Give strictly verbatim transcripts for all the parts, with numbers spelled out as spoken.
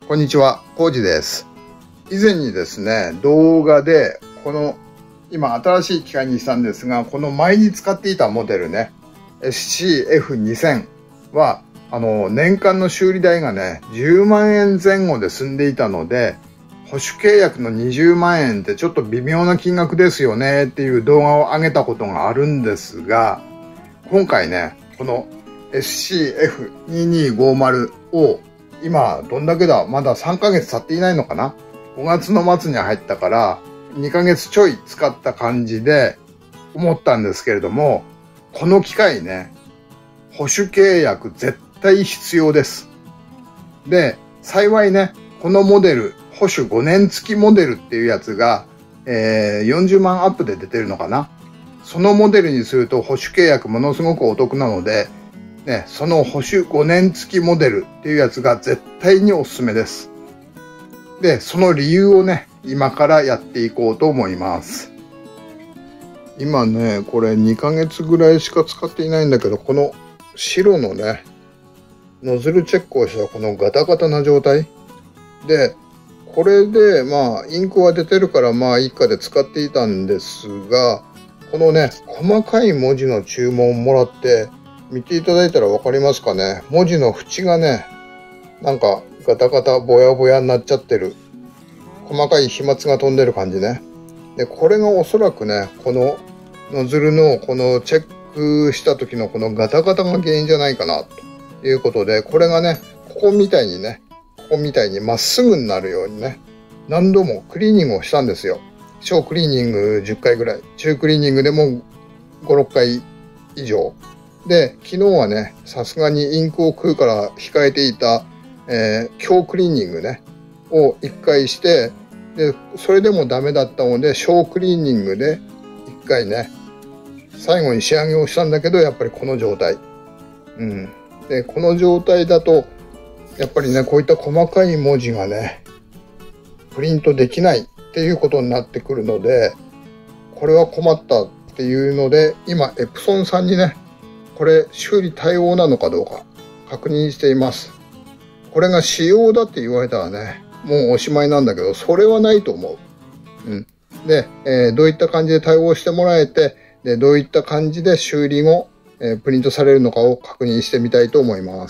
こんにちは、コウジです。以前にですね、動画で、この、今新しい機械にしたんですが、この前に使っていたモデルね、エスシーエフにせん は、あの、年間の修理代がね、じゅうまんえんぜん後で済んでいたので、保守契約のにじゅうまんえんってちょっと微妙な金額ですよねっていう動画を上げたことがあるんですが、今回ね、この エスシーエフにせんにひゃくごじゅう を今どんだけだまださんかげつ経っていないのかな。ごがつの末に入ったからにかげつちょい使った感じで思ったんですけれども、この機械ね、保守契約絶対必要です。で、幸いね、このモデル、保守ごねん付きモデルっていうやつが、えー、よんじゅうまんアップで出てるのかな。そのモデルにすると保守契約ものすごくお得なので、ね、その保守ごねん付きモデルっていうやつが絶対におすすめです。で、その理由をね、今からやっていこうと思います。今ね、これにかげつぐらいしか使っていないんだけど、この白のね、ノズルチェックをしたこのガタガタな状態で、これでまあインクは出てるからまあいいかで使っていたんですが、このね、細かい文字の注文をもらって見ていただいたらわかりますかね。文字の縁がね、なんかガタガタぼやぼやになっちゃってる。細かい飛沫が飛んでる感じね。で、これがおそらくね、このノズルのこのチェックした時のこのガタガタが原因じゃないかなということで、これがね、ここみたいにね、ここみたいにまっすぐになるようにね、何度もクリーニングをしたんですよ。小クリーニングじゅっかいぐらい、中クリーニングでもご、ろっかい以上。で、昨日はね、さすがにインクを食うから控えていた、えー、強クリーニングね、をいっかいして、で、それでもダメだったので、小クリーニングでいっかいね、最後に仕上げをしたんだけど、やっぱりこの状態。うん。で、この状態だと、やっぱりね、こういった細かい文字がね、プリントできないっていうことになってくるので、これは困ったっていうので、今、エプソンさんにね、これ修理対応なのかどうか確認しています。これが仕様だって言われたらね、もうおしまいなんだけど、それはないと思う。うん。で、えー、どういった感じで対応してもらえて、で、どういった感じで修理後、えー、プリントされるのかを確認してみたいと思います。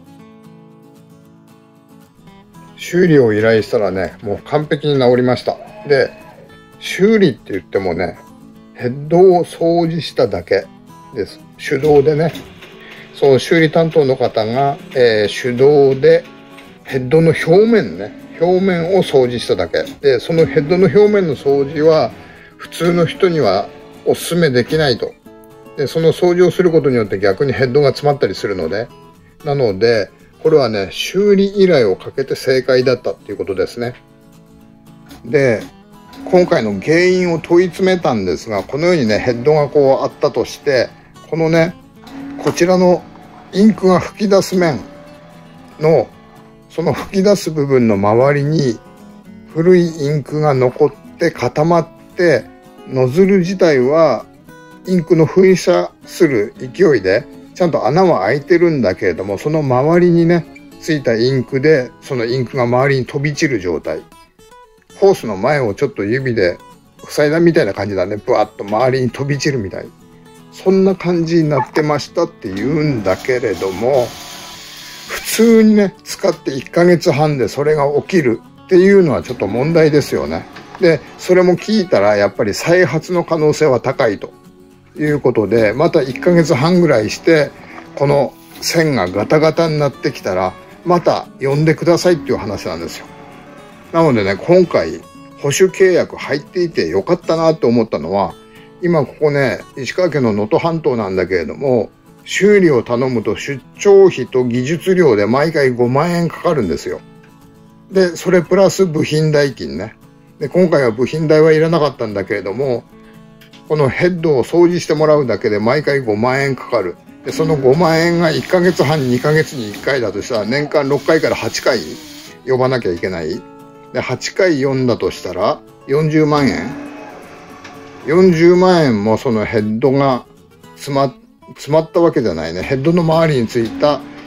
修理を依頼したらね、もう完璧に治りました。で、修理って言ってもね、ヘッドを掃除しただけです。手動でね、その修理担当の方が、えー、手動でヘッドの表面ね、表面を掃除しただけ。で、そのヘッドの表面の掃除は普通の人にはお勧めできないと。で、その掃除をすることによって逆にヘッドが詰まったりするので、なので、これはね、修理依頼をかけて正解だったっていうことですね。で、今回の原因を問い詰めたんですが、このようにね、ヘッドがこうあったとして、このね、こちらのインクが吹き出す面の、その吹き出す部分の周りに古いインクが残って固まって、ノズル自体はインクの噴射する勢いで、ちゃんと穴は開いてるんだけれども、その周りにね、ついたインクで、そのインクが周りに飛び散る状態。ホースの前をちょっと指で塞いだみたいな感じだね。ブワッと周りに飛び散るみたい。そんな感じになってましたって言うんだけれども、普通にね、使っていっかげつはんでそれが起きるっていうのはちょっと問題ですよね。で、それも聞いたらやっぱり再発の可能性は高いということで、またいっかげつはんぐらいして、この線がガタガタになってきたら、また呼んでくださいっていう話なんですよ。なのでね、今回保守契約入っていてよかったなと思ったのは、今ここね、石川県の能登半島なんだけれども、修理を頼むと出張費と技術料で毎回ごまんえんかかるんですよ。で、それプラス部品代金ね。で、今回は部品代はいらなかったんだけれども、このヘッドを掃除してもらうだけで毎回ごまんえんかかる。で、そのごまんえんがいっかげつはん、にかげつにいっかいだとしたら、年間ろっかいからはちかい呼ばなきゃいけない。で、はちかい呼んだとしたら、よんじゅうまんえん。よんじゅうまんえんもそのヘッドが詰ま、詰まったわけじゃないね。ヘッドの周りについた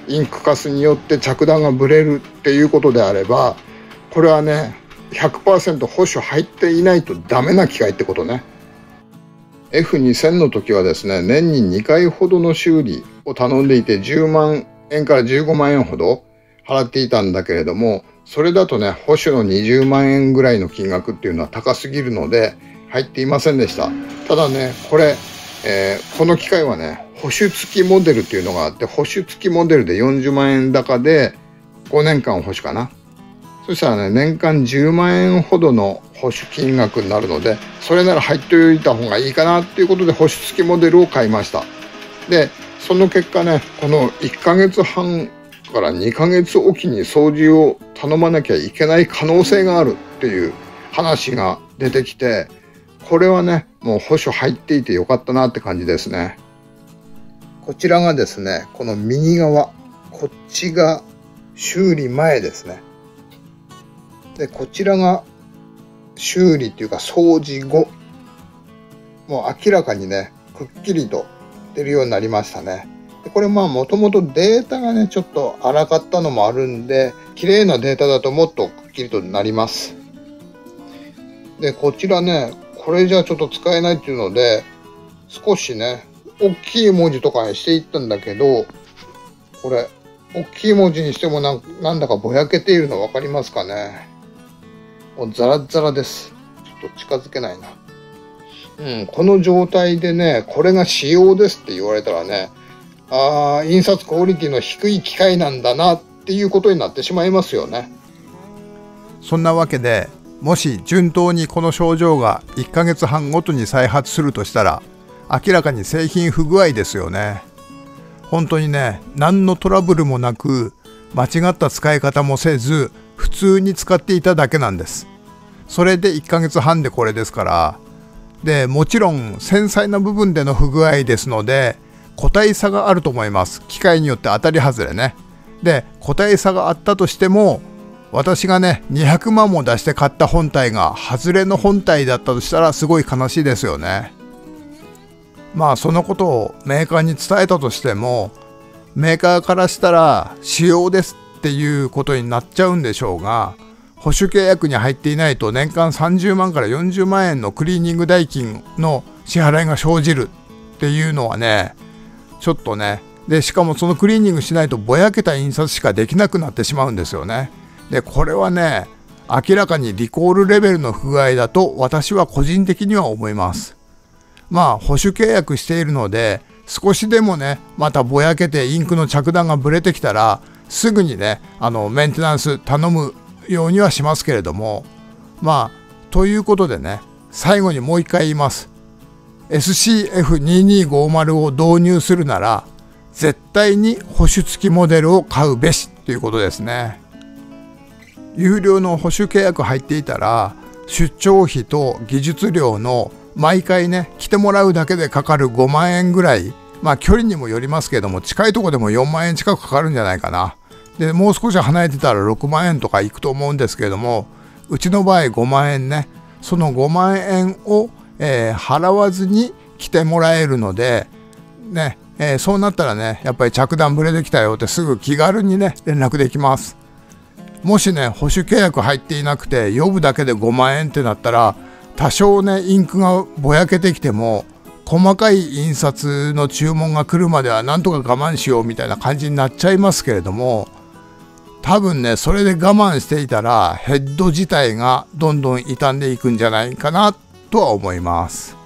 インクカスによって着弾がブレるっていうことであれば、これはね ひゃくパーセント 保守入っていないとダメな機械ってことね。 エフにせん の時はですね、年ににかいほどの修理を頼んでいてじゅうまんえんからじゅうごまんえんほど払っていたんだけれども、それだとね保守のにじゅうまんえんぐらいの金額っていうのは高すぎるので入っていませんでした。ただねこれ、えー、この機械はね保守付きモデルっていうのがあって、保守付きモデルでよんじゅうまんえん高でごねんかん保守かな。そしたらね年間じゅうまんえんほどの保守金額になるので、それなら入っておいた方がいいかなっていうことで保守付きモデルを買いました。でその結果ね、このいっかげつはんからにかげつおきに掃除を頼まなきゃいけない可能性があるっていう話が出てきて、これはねもう保守入っていてよかったなって感じですね。こちらがですね、この右側、こっちが修理前ですね。でこちらが修理っていうか掃除後、もう明らかにねくっきりと出るようになりましたね。でこれまあもともとデータがねちょっと荒かったのもあるんで、綺麗なデータだともっとくっきりとなります。でこちらね、これじゃちょっと使えないっていうので少しね大きい文字とかにしていったんだけど、これ大きい文字にしてもなん、なんだかぼやけているの分かりますかね。もうザラザラです。ちょっと近づけないな。うん、この状態でね、これが仕様ですって言われたらね、ああ、印刷クオリティの低い機械なんだなっていうことになってしまいますよね。 そんなわけで、もし順当にこの症状がいっかげつはんごとに再発するとしたら、明らかに製品不具合ですよね。本当にね、何のトラブルもなく、間違った使い方もせず、普通に使っていただけなんです。それでいっかげつはんでこれですから、で、もちろん繊細な部分での不具合ですので、個体差があると思います。機械によって当たり外れね。で、個体差があったとしても、私がね、にひゃくまんも出して買った本体が外れの本体だったとしたらすごい悲しいですよね。まあそのことをメーカーに伝えたとしても、メーカーからしたら仕様ですっていうことになっちゃうんでしょうが、保守契約に入っていないと年間さんじゅうまんからよんじゅうまんえんのクリーニング代金の支払いが生じるっていうのはね、ちょっとね、でしかもそのクリーニングしないとぼやけた印刷しかできなくなってしまうんですよね。でこれはね、明らかにリコールレベルの不具合だと私は個人的には思います。まあ保守契約しているので、少しでもねまたぼやけてインクの着弾がぶれてきたらすぐにねあのメンテナンス頼むようにはしますけれども、まあということでね、最後にもう一回言います。 エスシーエフにせんにひゃくごじゅう を導入するなら絶対に保守付きモデルを買うべしということですね。有料の保守契約入っていたら出張費と技術料の毎回ね来てもらうだけでかかるごまんえんぐらい、まあ距離にもよりますけれども近いところでもよんまんえん近くかかるんじゃないかな。でもう少し離れてたらろくまんえんとかいくと思うんですけれども、うちの場合ごまんえんね、そのごまんえんを、えー、払わずに来てもらえるのでね、えー、そうなったらねやっぱり着弾ブレてきたよってすぐ気軽にね連絡できます。もしね保守契約入っていなくて呼ぶだけでごまんえんってなったら、多少ねインクがぼやけてきても細かい印刷の注文が来るまではなんとか我慢しようみたいな感じになっちゃいますけれども、多分ねそれで我慢していたらヘッド自体がどんどん傷んでいくんじゃないかなとは思います。